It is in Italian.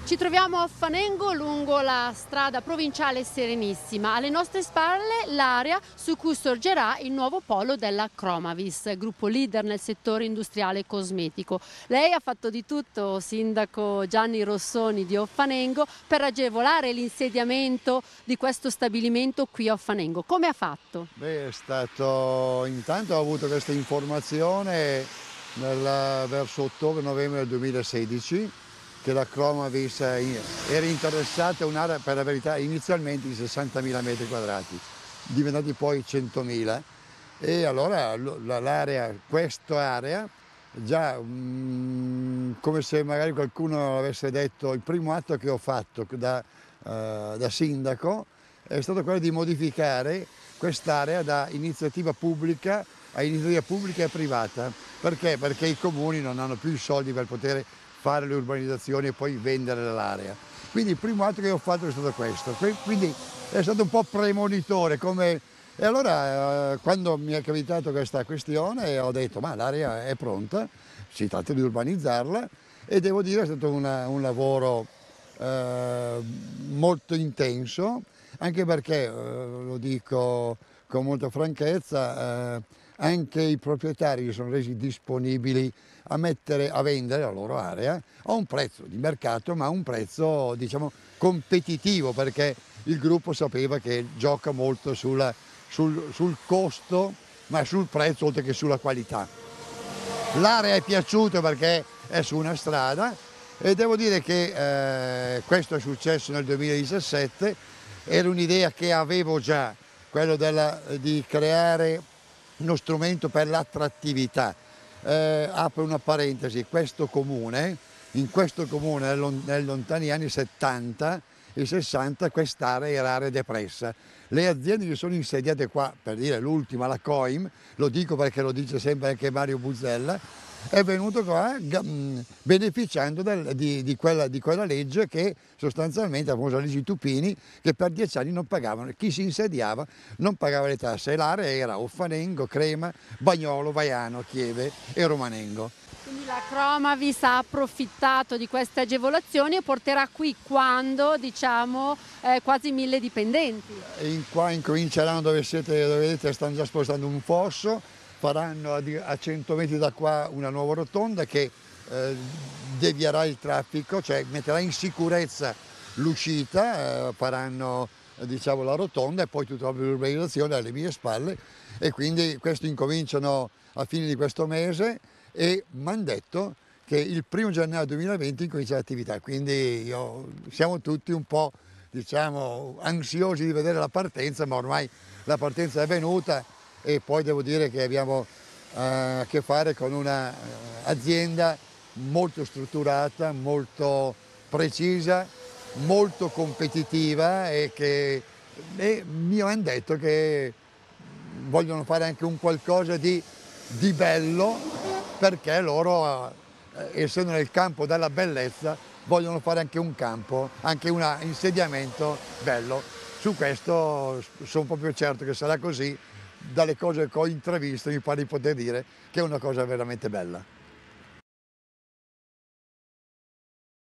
Ci troviamo a Fanengo lungo la strada provinciale Serenissima. Alle nostre spalle l'area su cui sorgerà il nuovo polo della Cromavis, gruppo leader nel settore industriale e cosmetico. Lei ha fatto di tutto, sindaco Gianni Rossoni di Offanengo, per agevolare l'insediamento di questo stabilimento qui a Offanengo. Come ha fatto? Beh, è stato, intanto ho avuto questa informazione verso ottobre-novembre del 2016 che la Cromavis era interessata a un'area, per la verità, inizialmente di 60.000 metri quadrati, diventati poi 100.000 e allora quest'area, già come se magari qualcuno avesse detto, il primo atto che ho fatto da sindaco è stato quello di modificare quest'area da iniziativa pubblica a iniziativa pubblica e privata. Perché? Perché i comuni non hanno più i soldi per poter fare le urbanizzazioni e poi vendere l'area. Quindi il primo atto che ho fatto è stato questo, quindi è stato un po' premonitore. E allora quando mi è capitato questa questione ho detto ma l'area è pronta, si tratta di urbanizzarla e devo dire è stato un lavoro molto intenso, anche perché, lo dico con molta franchezza, anche i proprietari si sono resi disponibili a vendere la loro area a un prezzo di mercato, ma a un prezzo diciamo competitivo, perché il gruppo sapeva che gioca molto sul costo, ma sul prezzo oltre che sulla qualità. L'area è piaciuta perché è su una strada e devo dire che questo è successo nel 2017, era un'idea che avevo già, quello di creare uno strumento per l'attrattività. Apro una parentesi, in questo comune nei lontani anni 70 e 60 quest'area era area depressa. Le aziende che sono insediate qua, per dire l'ultima, la Coim, lo dico perché lo dice sempre anche Mario Buzzella, è venuto qua beneficiando di quella legge che sostanzialmente, la famosa legge Tupini, che per 10 anni non pagavano, chi si insediava non pagava le tasse e l'area era Offanengo, Crema, Bagnolo, Vaiano, Chieve e Romanengo. Quindi la Cromavis ha approfittato di queste agevolazioni e porterà qui quando, diciamo, quasi 1000 dipendenti. Qua incominceranno dove vedete, stanno già spostando un fosso, faranno a 100 metri da qua una nuova rotonda che devierà il traffico, cioè metterà in sicurezza l'uscita, faranno diciamo la rotonda e poi tutta l'urbanizzazione alle mie spalle e quindi questo incominciano a fine di questo mese e mi hanno detto che il 1° gennaio 2020 incomincia l'attività, quindi siamo tutti un po' diciamo ansiosi di vedere la partenza, ma ormai la partenza è venuta e poi devo dire che abbiamo a che fare con un'azienda molto strutturata, molto precisa, molto competitiva e mi hanno detto che vogliono fare anche un qualcosa di bello perché loro, essendo nel campo della bellezza, vogliono fare anche un campo, anche un insediamento bello. Su questo sono proprio certo che sarà così, dalle cose che ho intravisto mi pare di poter dire che è una cosa veramente bella.